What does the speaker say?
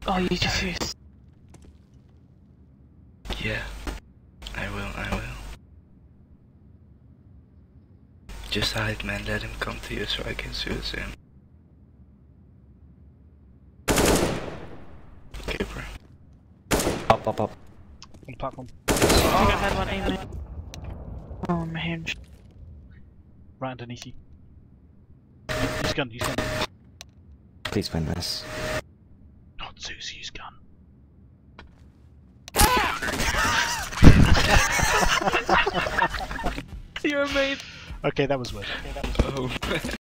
Oh, you defuse. Yeah, I will. Just hide, man. Let him come to you so I can shoot him. Okay, bro. Up. On the platform. I think I had one aiming. Oh, my hand. Right underneath you. Use gun. Please win this. Not Zeus, use gun. You're amazing. Okay, that was worth. Oh.